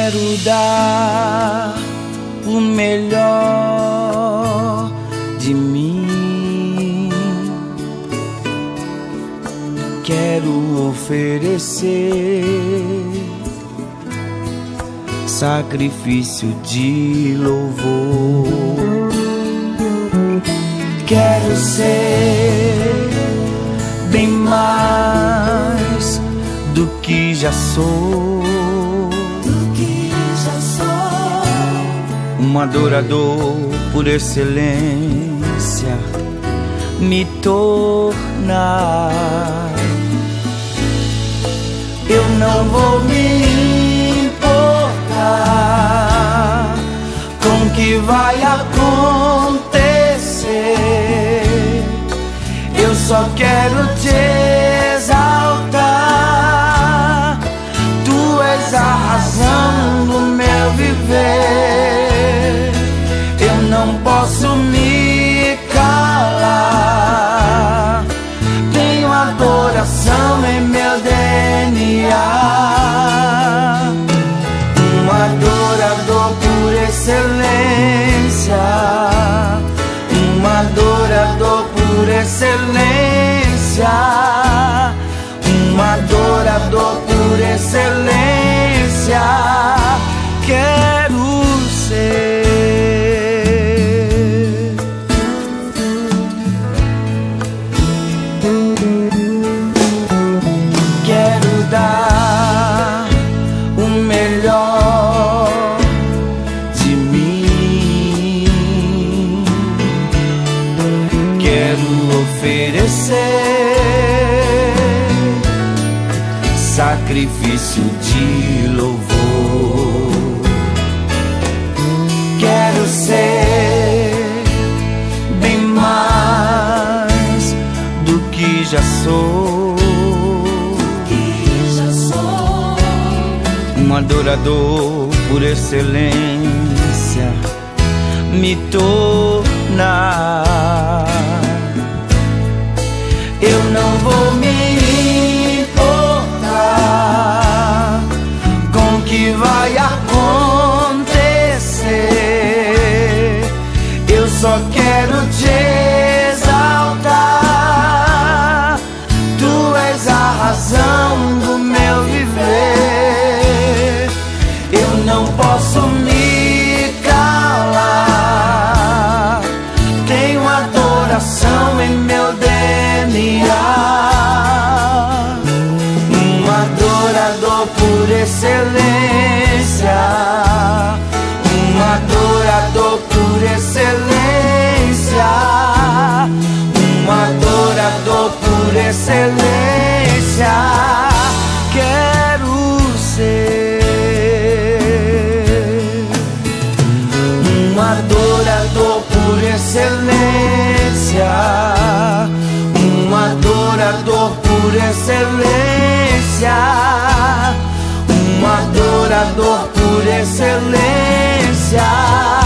Quero dar o melhor de mim. Quero oferecer sacrifício de louvor. Quero ser bem mais do que já sou. Um adorador por excelência me tornar. Eu não vou me importar com o que vai acontecer. Eu só quero te exaltar. Tu és a razão do meu viver. Eu não posso me calar. Tenho adoração em meu DNA. Um adorador por excelência. Um adorador por excelência. Um adorador por excelência. Quero ser. Quero dar o melhor de mim. Quero oferecer sacrifício de louvor. Quero ser bem mais do que já sou. Um adorador por excelência me tornar. Eu não vou me importar com o que vai acontecer. Eu só quero te exaltar. Tu és a razão do meu viver. Eu não posso me calar. Tenho adoração em meu DNA. Um adorador por excelência. Um adorador por excelência. Um adorador por excelência. Quero ser. Um adorador por excelência. Um adorador por excelência. Um adorador por excelência.